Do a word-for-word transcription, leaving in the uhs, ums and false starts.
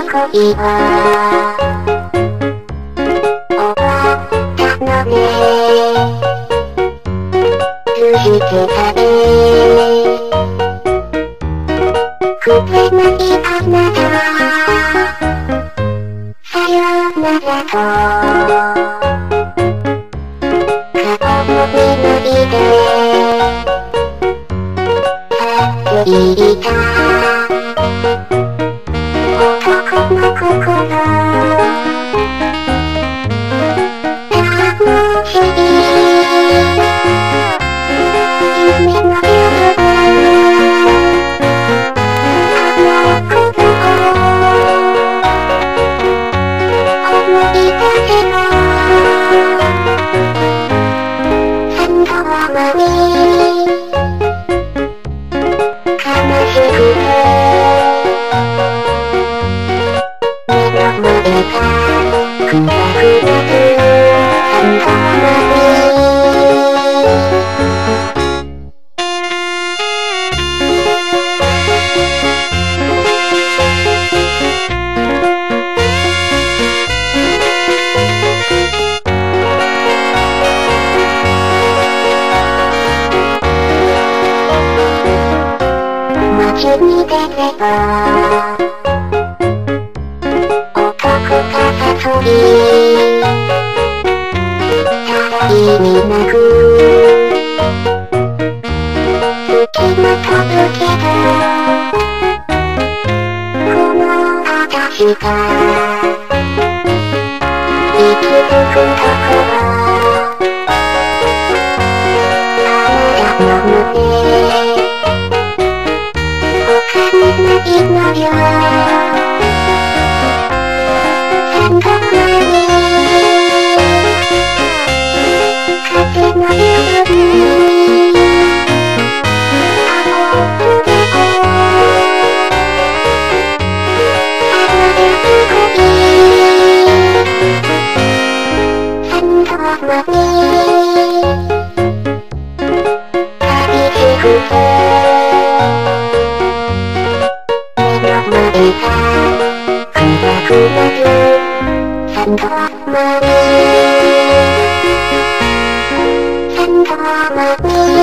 恋は終わったのね。通じてたね。触れないあなたさよならと顔も見ないで去っていた男の心楽しい夢のようなあの頃思い出せば三度はまに悲しくて目の前が暗くなる三度はまに街に出れば男が誘いたら意味なく隙間飛ぶけどこの私が生き抜くところあなたの胸いのよ三度目に風の夜に青くで離れる恋三度目に旅しくて暗くなる三度目に三度目に